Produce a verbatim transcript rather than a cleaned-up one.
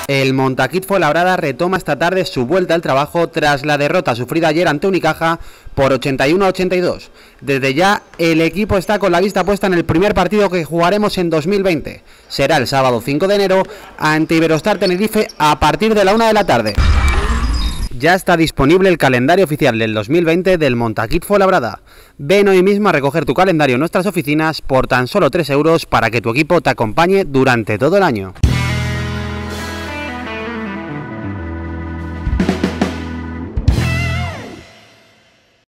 El Montaquit Fuenlabrada retoma esta tarde su vuelta al trabajo tras la derrota sufrida ayer ante Unicaja por ochenta y uno a ochenta y dos. Desde ya el equipo está con la vista puesta en el primer partido que jugaremos en dos mil veinte. Será el sábado cinco de enero ante Iberostar Tenerife a partir de la una de la tarde. Ya está disponible el calendario oficial del dos mil veinte del Montaquit Fuenlabrada. Ven hoy mismo a recoger tu calendario en nuestras oficinas por tan solo tres euros para que tu equipo te acompañe durante todo el año.